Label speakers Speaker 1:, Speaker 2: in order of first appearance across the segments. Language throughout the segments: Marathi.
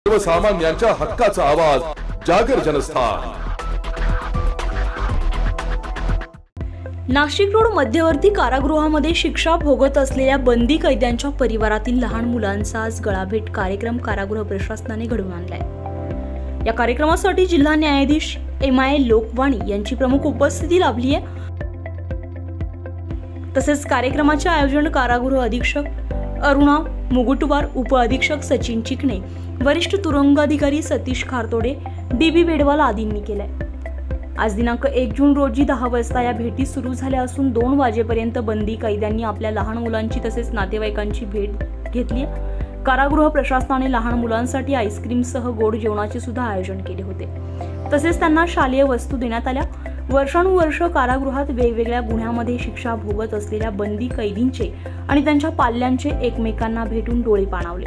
Speaker 1: सर्वसामान्यांच्या हक्काचा आवाज जागर जनस्थान।
Speaker 2: नाशिक रोड मध्यवर्ती कारागृहामध्ये शिक्षा भोगत असलेल्या बंदी कैद्यांच्या परिवारातील लहान मुलांचा आज गळाभेट कार्यक्रम कारागृह प्रशासनाने घडवून आणलाय। या कार्यक्रमासाठी जिल्हा न्यायाधीश MI लोकवाणी यांची प्रमुख उपस्थिती लाभली आहे। तसेच कार्यक्रमाचे आयोजन कारागृह अधीक्षक अरुणा मुगुटवार, उप अधीक्षक सचिन चिकणे, वरिष्ठ तुरुंगाधिकारी सतीश खारतोडे, DB बेडवाल आदींनी केले। आज दिनांक 1 जून रोजी 10 वाजता या भेटी सुरू झाल्या असून 2 वाजेपर्यंत बंदी कैद्यांनी आपल्या लहान मुलांची तसेच नातेवाईकांची भेट घेतली। कारागृह प्रशासनाने लहान मुलांसाठी आईस्क्रीमसह गोड जेवणाचे सुद्धा आयोजन केले होते। तसेच त्यांना शालेय वस्तू देण्यात आल्या। वर्षानुवर्ष कारागृहात वेगवेगळ्या गुन्ह्यामध्ये शिक्षा भोगत असलेल्या बंदी कैदींचे आणि त्यांच्या पाल्यांचे एकमेकांना भेटून डोळे पाणावले।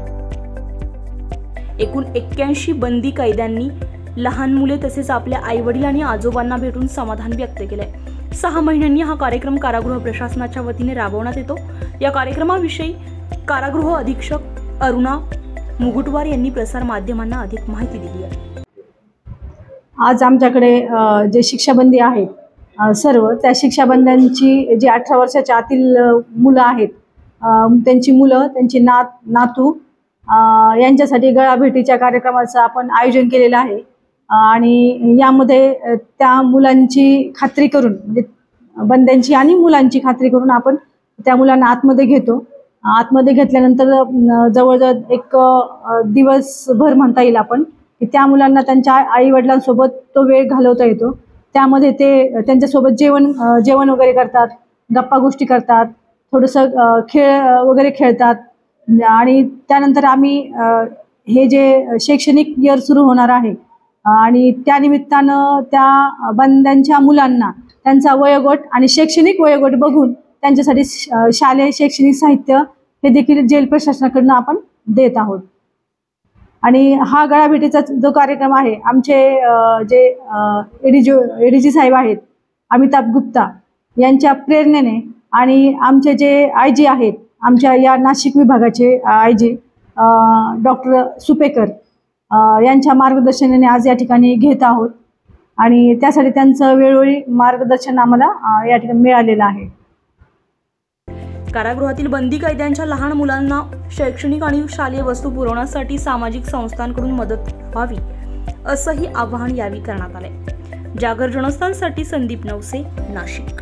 Speaker 2: एकूण 81 बंदी कैद्यांनी लहान मुले तसेच आपल्या आईवडील आणि आजोबांना भेटून समाधान व्यक्त केले। 6 महिन्यांनी हा कार्यक्रम कारागृह प्रशासनाच्या वतीने राबवण्यात येतो। या कार्यक्रमाविषयी कारागृह अधीक्षक अरुणा मुगुटवार यांनी प्रसार माध्यमांना अधिक माहिती दिली आहे।
Speaker 3: आज आमच्याकडे जे शिक्षाबंदी आहेत सर्व त्या शिक्षाबंद्यांची जे 18 वर्षाच्या आतील मुलं आहेत त्यांची मुलं, त्यांची नातू यांच्यासाठी गळाभेटीच्या कार्यक्रमाचं आपण आयोजन केलेलं आहे। आणि यामध्ये त्या मुलांची खात्री करून, म्हणजे बंद्यांची आणि मुलांची खात्री करून आपण त्या मुलांना आतमध्ये घेतो। आतमध्ये घेतल्यानंतर जवळजवळ एक दिवसभर म्हणता येईल आपण की त्या मुलांना त्यांच्या आई वडिलांसोबत तो वेळ घालवता येतो। त्यामध्ये ते त्यांच्यासोबत जेवण वगैरे करतात, गप्पा गोष्टी करतात, थोडंसं खेळ वगैरे खेळतात। आणि त्यानंतर आम्ही हे जे शैक्षणिक इयर सुरू होणार आहे आणि त्या निमित्तानं त्या बंद्यांच्या मुलांना त्यांचा वयोगट आणि शैक्षणिक वयोगट बघून त्यांच्यासाठी शालेय शैक्षणिक साहित्य हे देखील जेल प्रशासनाकडून आपण देत आहोत। आणि हा गळाभेटीचा जो कार्यक्रम आहे, आमचे जे ADG साहेब आहेत अमिताभ गुप्ता यांच्या प्रेरणेने आणि आमचे जे IG आहेत, आमच्या या नाशिक विभागाचे IG डॉक्टर सुपेकर यांच्या मार्गदर्शनाने आज या ठिकाणी घेत आहोत। आणि त्यासाठी त्यांचं वेळोवेळी मार्गदर्शन आम्हाला या ठिकाणी मिळालेलं आहे।
Speaker 2: कारागृहातील बंदी कैद्यांच्या लहान मुलांना शैक्षणिक आणि शालेय वस्तू पुरवण्यासाठी सामाजिक संस्थांकडून मदत व्हावी असंही आवाहन यावेळी करण्यात आले। जागर जनस्थानसाठी संदीप नवसे, नाशिक।